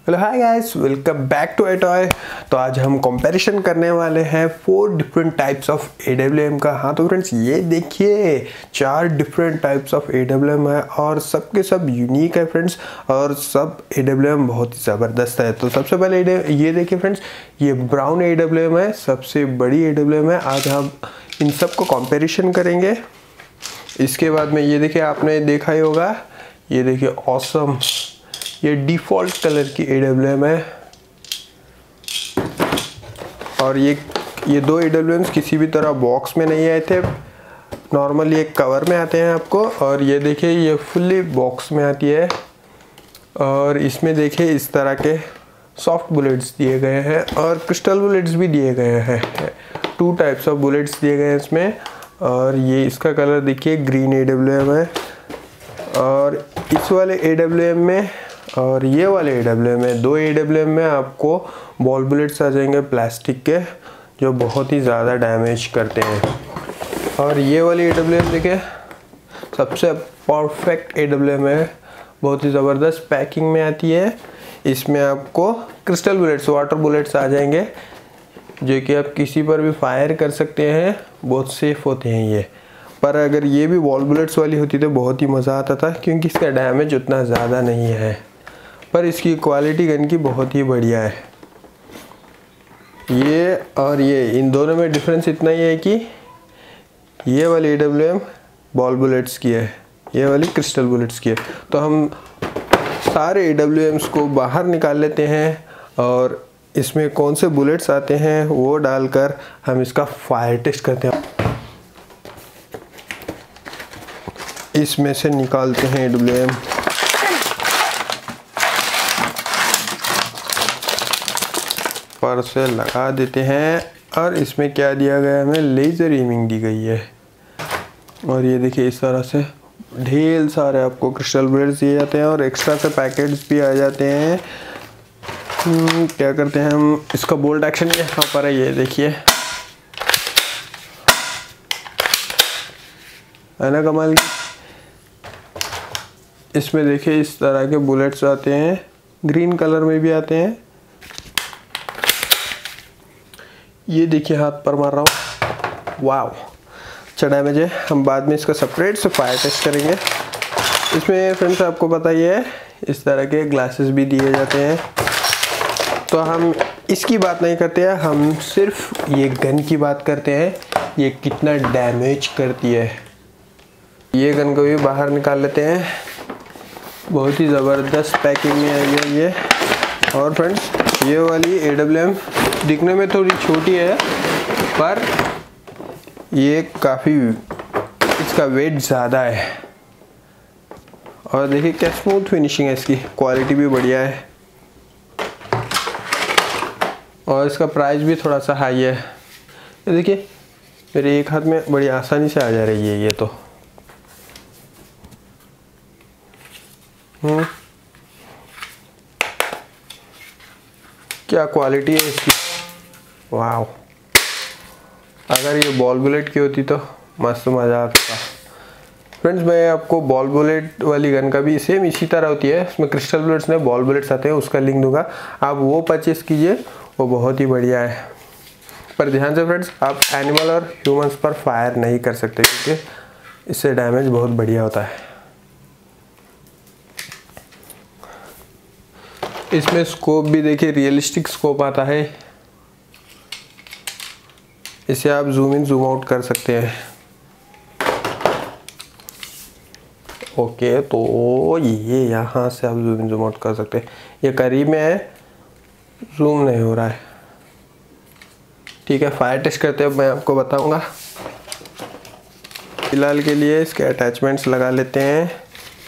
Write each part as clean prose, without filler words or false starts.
Hello hi guys, welcome back to toy. तो आज हम कंपैरिजन करने वाले हैं 4 डिफरेंट टाइप्स ऑफ AWM का। हाँ तो फ्रेंड्स, ये देखिए 4 डिफरेंट टाइप्स ऑफ AWM है और सबके सब यूनिक है फ्रेंड्स, और सब AWM बहुत ही ज़बरदस्त है। तो सबसे पहले ये देखिए फ्रेंड्स, ये ब्राउन AWM है, सबसे बड़ी AWM है। आज हम इन सब को कंपेरिजन करेंगे। इसके बाद में ये देखिए, आपने देखा ही होगा, ये देखिए ऑसम, ये डिफ़ॉल्ट कलर की AWM है। और ये 2 AWMs किसी भी तरह बॉक्स में नहीं आए थे, नॉर्मली एक कवर में आते हैं आपको। और ये देखिए, ये फुल्ली बॉक्स में आती है। और इसमें देखिए इस तरह के सॉफ्ट बुलेट्स दिए गए हैं और क्रिस्टल बुलेट्स भी दिए गए हैं। 2 टाइप्स ऑफ बुलेट्स दिए गए हैं इसमें। और ये इसका कलर देखिए ग्रीन AWM है। और इस वाले AWM में और ये वाले AWM में, 2 AWM में आपको बॉल बुलेट्स आ जाएंगे प्लास्टिक के, जो बहुत ही ज़्यादा डैमेज करते हैं। और ये वाली AWM देखिए सबसे परफेक्ट AWM है, बहुत ही ज़बरदस्त पैकिंग में आती है। इसमें आपको क्रिस्टल बुलेट्स, वाटर बुलेट्स आ जाएंगे, जो कि आप किसी पर भी फायर कर सकते हैं, बहुत सेफ होते हैं ये। पर अगर ये भी बॉल बुलेट्स वाली होती तो बहुत ही मज़ा आता था, क्योंकि इसका डैमेज उतना ज़्यादा नहीं है, पर इसकी क्वालिटी गन की बहुत ही बढ़िया है। ये और ये, इन दोनों में डिफरेंस इतना ही है कि ये वाली AWM बॉल बुलेट्स की है, ये वाली क्रिस्टल बुलेट्स की है। तो हम सारे AWMs को बाहर निकाल लेते हैं और इसमें कौन से बुलेट्स आते हैं वो डालकर हम इसका फायर टेस्ट करते हैं। इसमें से निकालते हैं AWM। पर से लगा देते हैं और इसमें क्या दिया गया है, हमें लेज़र एमिंग दी गई है। और ये देखिए इस तरह से ढेर सारे आपको क्रिस्टल बुलेट्स दिए जाते हैं और एक्स्ट्रा से पैकेट्स भी आ जाते हैं। क्या करते हैं हम, इसका बोल्ट एक्शन यहाँ पर है, ये देखिए है ना कमाल की। इसमें देखिए इस तरह के बुलेट्स आते हैं, ग्रीन कलर में भी आते हैं। ये देखिए हाथ पर मार रहा हूँ, वाह अच्छा डैमेज है। हम बाद में इसका सेपरेट से फायर टेस्ट करेंगे। इसमें फ्रेंड्स आपको पता ही है, इस तरह के ग्लासेस भी दिए जाते हैं। तो हम इसकी बात नहीं करते हैं, हम सिर्फ ये गन की बात करते हैं, ये कितना डैमेज करती है। ये गन को भी बाहर निकाल लेते हैं, बहुत ही ज़बरदस्त पैकिंग में आई है ये। और फ्रेंड्स, ये वाली AWM दिखने में थोड़ी छोटी है, पर ये काफ़ी, इसका वेट ज़्यादा है। और देखिए क्या स्मूथ फिनिशिंग है, इसकी क्वालिटी भी बढ़िया है। और इसका प्राइस भी थोड़ा सा हाई है। ये देखिए मेरे एक हाथ में बड़ी आसानी से आ जा रही है ये तो। क्या क्वालिटी है इसकी, वाह। अगर ये बॉल बुलेट की होती तो मस्त मज़ा आता। फ्रेंड्स, मैं आपको बॉल बुलेट वाली गन का भी सेम इसी तरह होती है, इसमें क्रिस्टल बुलेट्स में बॉल बुलेट्स आते हैं, उसका लिंक दूंगा, आप वो परचेस कीजिए, वो बहुत ही बढ़िया है। पर ध्यान से फ्रेंड्स, आप एनिमल और ह्यूमंस पर फायर नहीं कर सकते, क्योंकि इससे डैमेज बहुत बढ़िया होता है। इसमें स्कोप भी देखिए, रियलिस्टिक स्कोप आता है, इसे आप जूम इन जूम आउट कर सकते हैं। ओके, तो ये यहाँ से आप जूम इन जूम आउट कर सकते हैं। ये करीब में है, जूम नहीं हो रहा है। ठीक है, फायर टेस्ट करते हैं, मैं आपको बताऊंगा। फिलहाल के लिए इसके अटैचमेंट्स लगा लेते हैं।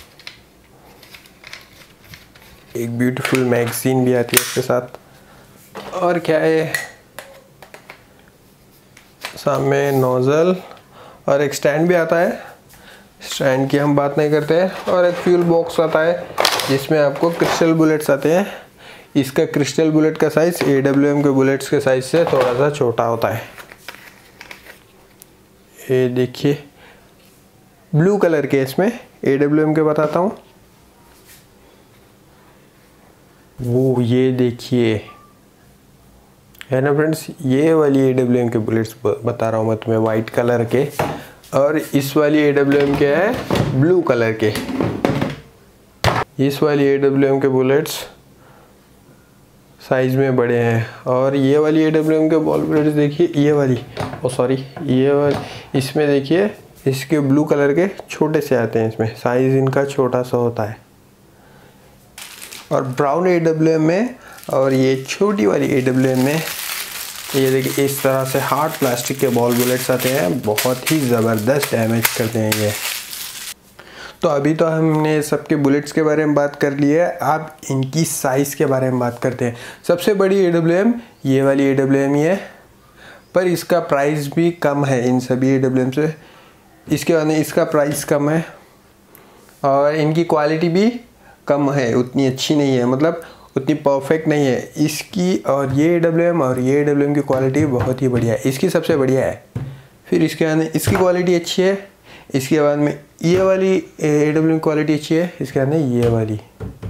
एक ब्यूटीफुल मैगजीन भी आती है इसके साथ। और क्या है, सामने नोज़ल और एक स्टैंड भी आता है, स्टैंड की हम बात नहीं करते हैं। और एक फ्यूल बॉक्स आता है, जिसमें आपको क्रिस्टल बुलेट्स आते हैं। इसका क्रिस्टल बुलेट का साइज़ AWM के बुलेट्स के साइज़ से थोड़ा सा छोटा होता है। ये देखिए ब्लू कलर के, इसमें AWM के बताता हूँ। वो ये देखिए है ना फ्रेंड्स, ये वाली AWM के बुलेट्स बता रहा हूँ मैं तुम्हें, वाइट कलर के, और इस वाली AWM के है ब्लू कलर के। इस वाली AWM के बुलेट्स साइज में बड़े हैं, और ये वाली AWM के बॉल बुलेट्स देखिए, ये वाली ये वाली, इसमें देखिए इसके ब्लू कलर के छोटे से आते हैं, इसमें साइज इनका छोटा सा होता है। और ब्राउन AWM में और ये छोटी वाली AWM में ये देखिए इस तरह से हार्ड प्लास्टिक के बॉल बुलेट्स आते हैं, बहुत ही ज़बरदस्त डैमेज करते हैं ये। तो अभी तो हमने सबके बुलेट्स के बारे में बात कर ली है, अब इनकी साइज़ के बारे में बात करते हैं। सबसे बड़ी AWM ये वाली AWM ही है, पर इसका प्राइस भी कम है इन सभी AWM से। इसके बाद इसका प्राइस कम है और इनकी क्वालिटी भी कम है, उतनी अच्छी नहीं है, मतलब उतनी परफेक्ट नहीं है इसकी। और ये AWM और ये AWM की क्वालिटी बहुत ही बढ़िया है, इसकी सबसे बढ़िया है। फिर इसके बाद में इसकी क्वालिटी अच्छी है, इसके बाद में ये वाली AWM क्वालिटी अच्छी है, इसके बाद में ये वाली।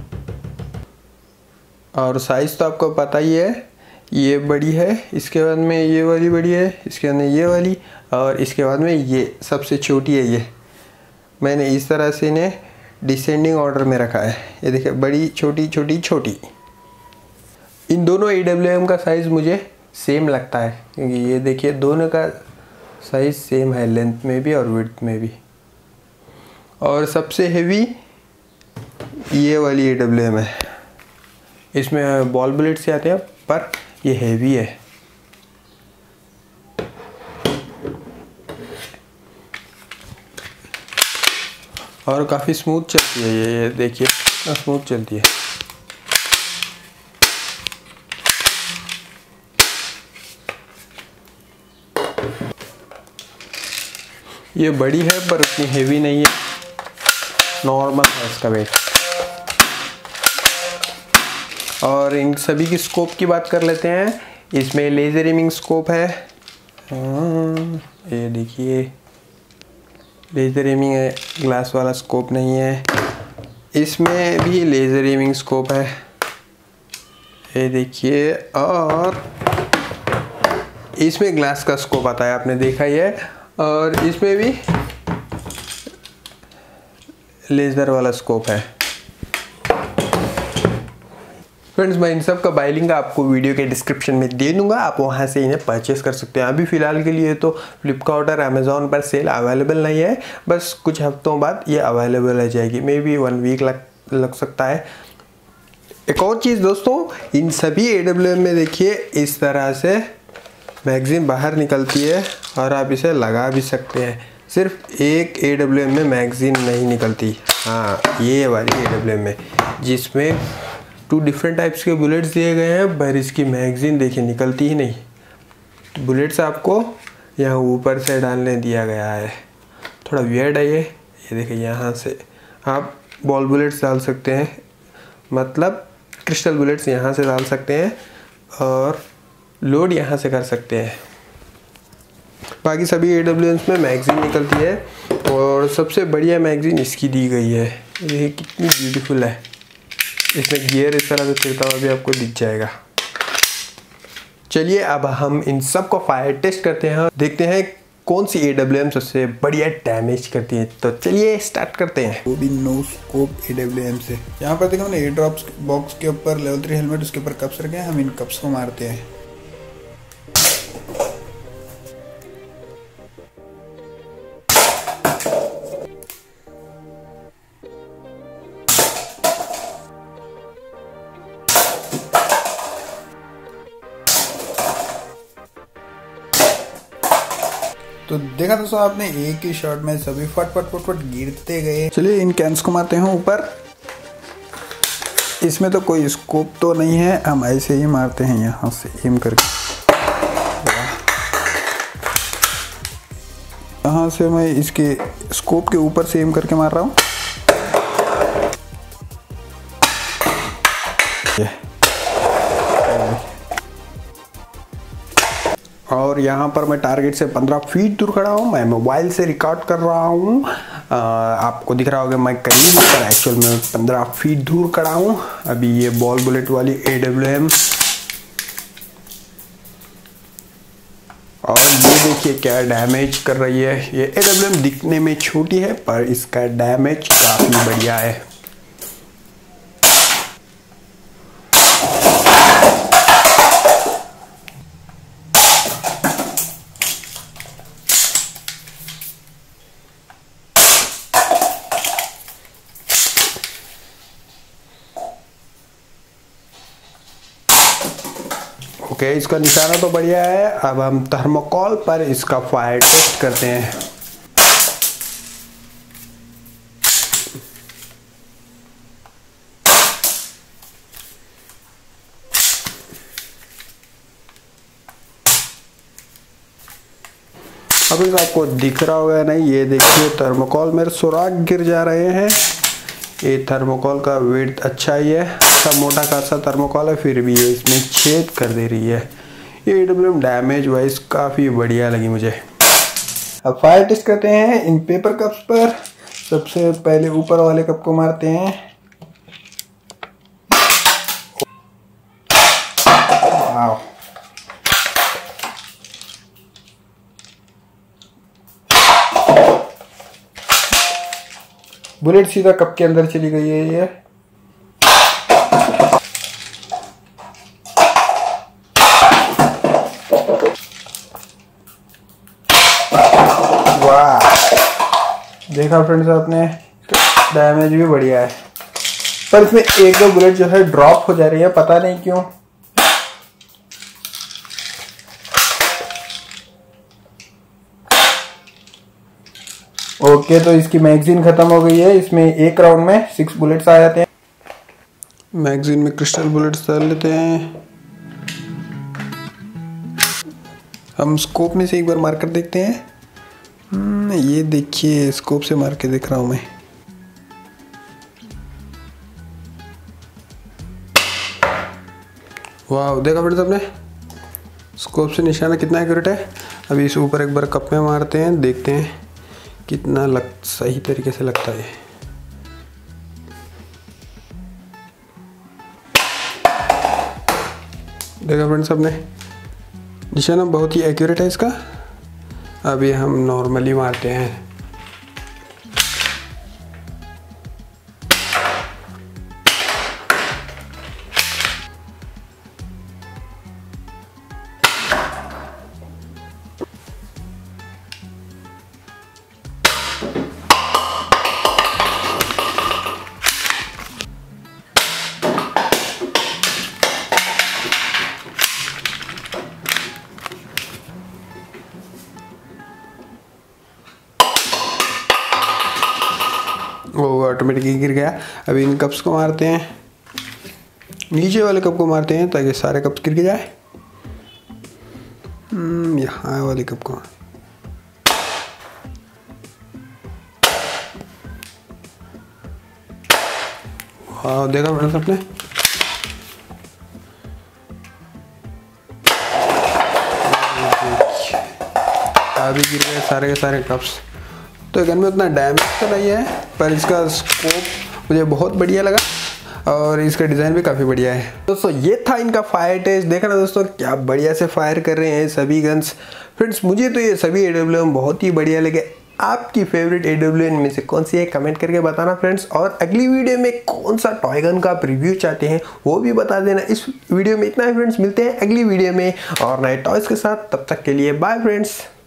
और साइज़ तो आपको पता ही है, ये बड़ी है, इसके बाद में ये वाली बड़ी है, इसके बाद में ये वाली, और इसके बाद में ये सबसे छोटी है। ये मैंने इस तरह से इन्हें डिसेंडिंग ऑर्डर में रखा है, ये देखिए बड़ी छोटी छोटी छोटी। इन दोनों AWM का साइज़ मुझे सेम लगता है, क्योंकि ये देखिए दोनों का साइज़ सेम है, लेंथ में भी और विड्थ में भी। और सबसे हेवी ये वाली AWM है, इसमें बॉल बुलेट से आते हैं पर ये हेवी है। और काफ़ी स्मूथ चलती है ये देखिए स्मूथ चलती है। ये बड़ी है पर उतनी हेवी नहीं है, नॉर्मल है इसका वेट। और इन सभी की स्कोप की बात कर लेते हैं। इसमें लेज़र एमिंग स्कोप है, ये देखिए लेज़र एमिंग है, ग्लास वाला स्कोप नहीं है। इसमें भी लेज़र एमिंग स्कोप है, ये देखिए। और इसमें ग्लास का स्कोप आता है, आपने देखा ही है। और इसमें भी लेज़र वाला स्कोप है। फ्रेंड्स, मैं इन सब का बाय लिंक आपको वीडियो के डिस्क्रिप्शन में दे दूंगा, आप वहां से इन्हें परचेस कर सकते हैं। अभी फ़िलहाल के लिए तो फ्लिपकार्ट और अमेज़ॉन पर सेल अवेलेबल नहीं है, बस कुछ हफ्तों बाद ये अवेलेबल हो जाएगी, मे बी 1 वीक लग सकता है। एक और चीज़ दोस्तों, इन सभी AWM में देखिए इस तरह से मैगज़ीन बाहर निकलती है और आप इसे लगा भी सकते हैं। सिर्फ एक AWM में मैगज़ीन नहीं निकलती, हाँ ये वाली AWM में, जिसमें 2 डिफरेंट टाइप्स के बुलेट्स दिए गए हैं, पर इसकी मैगज़ीन देखिए निकलती ही नहीं। तो बुलेट्स आपको यहाँ ऊपर से डालने दिया गया है, थोड़ा वियर्ड है ये देखिए यहाँ से आप बॉल बुलेट्स डाल सकते हैं, मतलब क्रिस्टल बुलेट्स यहाँ से डाल सकते हैं और लोड यहाँ से कर सकते हैं। बाकी सभी AWMs में मैगज़ीन निकलती है और सबसे बढ़िया मैगज़ीन इसकी दी गई है, ये कितनी ब्यूटीफुल है। इसमें गियर इस तरह से चलता हुआ भी आपको दिख जाएगा। चलिए अब हम इन सब को फायर टेस्ट करते हैं, देखते हैं कौन सी AWM सबसे बढ़िया डैमेज करती है। तो चलिए स्टार्ट करते हैं। वो भी नो स्कोप AWM से। यहाँ पर देखो ना एयर ड्रॉप्स बॉक्स के ऊपर लेवल 3 हेलमेट, उसके ऊपर कप्स रखे हैं, हम इन कप्स को मारते हैं। तो देखा दोस्तों आपने, एक ही शॉट में सभी फट फट फट फट गिरते गए। चलिए इन कैंस को मारते हैं ऊपर। इसमें तो कोई स्कोप तो नहीं है, हम ऐसे ही मारते हैं यहाँ से एम करके। यहाँ से मैं इसके स्कोप के ऊपर से एम करके मार रहा हूँ। और यहाँ पर मैं टारगेट से 15 फीट दूर खड़ा हूँ, मैं मोबाइल से रिकॉर्ड कर रहा हूँ आपको दिख रहा होगा मैं करीब पर एक्चुअल में 15 फीट दूर खड़ा हूँ। अभी ये बॉल बुलेट वाली AWM, और ये देखिए क्या डैमेज कर रही है। ये AWM दिखने में छोटी है पर इसका डैमेज काफ़ी बढ़िया है। ओके, इसका निशाना तो बढ़िया है। अब हम थर्मोकॉल पर इसका फायर टेस्ट करते हैं। अब इस आपको दिख रहा होगा नहीं, ये देखिए थर्मोकॉल मेरे सुराख गिर जा रहे हैं। ये थर्मोकॉल का वेट अच्छा ही है, अच्छा मोटा खासा थर्मोकॉल है, फिर भी ये इसमें छेद कर दे रही है। ये AWM डैमेज वाइज काफ़ी बढ़िया लगी मुझे। अब फायर टेस्ट करते हैं इन पेपर कप्स पर। सबसे पहले ऊपर वाले कप को मारते हैं। वाव, बुलेट सीधा कप के अंदर चली गई है ये। वाह, देखा फ्रेंड्स आपने, डैमेज भी बढ़िया है, पर इसमें एक दो बुलेट जो है ड्रॉप हो जा रही है, पता नहीं क्यों। ओके, तो इसकी मैगजीन खत्म हो गई है। इसमें एक राउंड में 6 बुलेट्स आ जाते हैं। मैगजीन में क्रिस्टल बुलेट्स डाल लेते हैं। हम स्कोप में से एक बार मार कर देखते हैं। ये देखिए, स्कोप से मार के देख रहा हूं मैं। वाह, देखा फिर सबने स्कोप से निशाना कितना एक्यूरेट है। अभी इस ऊपर एक बार कप में मारते हैं, देखते हैं कितना सही तरीके से लगता है। देखा फ्रेंड्स सबने, निशाना बहुत ही एक्यूरेट है इसका। अभी हम नॉर्मली मारते हैं। वो ऑटोमेटिकली गिर गया। अभी इन कप्स को मारते हैं, नीचे वाले कप को मारते हैं ताकि सारे कप्स गिर के जाए। यहाँ वाले कप को। हाँ, देखा मैंने सबने। अभी गिर गए सारे के सारे कप्स। तो गन में उतना डैमेज तो नहीं है, पर इसका स्कोप मुझे बहुत बढ़िया लगा और इसका डिज़ाइन भी काफ़ी बढ़िया है। दोस्तों ये था इनका फायर टेस्ट। देखा ना दोस्तों, क्या बढ़िया से फायर कर रहे हैं सभी गन्स। फ्रेंड्स मुझे तो ये सभी AWM बहुत ही बढ़िया लगे। आपकी फेवरेट AWM में से कौन सी है कमेंट करके बताना फ्रेंड्स। और अगली वीडियो में कौन सा टॉय गन का रिव्यू चाहते हैं वो भी बता देना। इस वीडियो में इतना है फ्रेंड्स, मिलते हैं अगली वीडियो में और नए टॉयज़ के साथ। तब तक के लिए बाय फ्रेंड्स।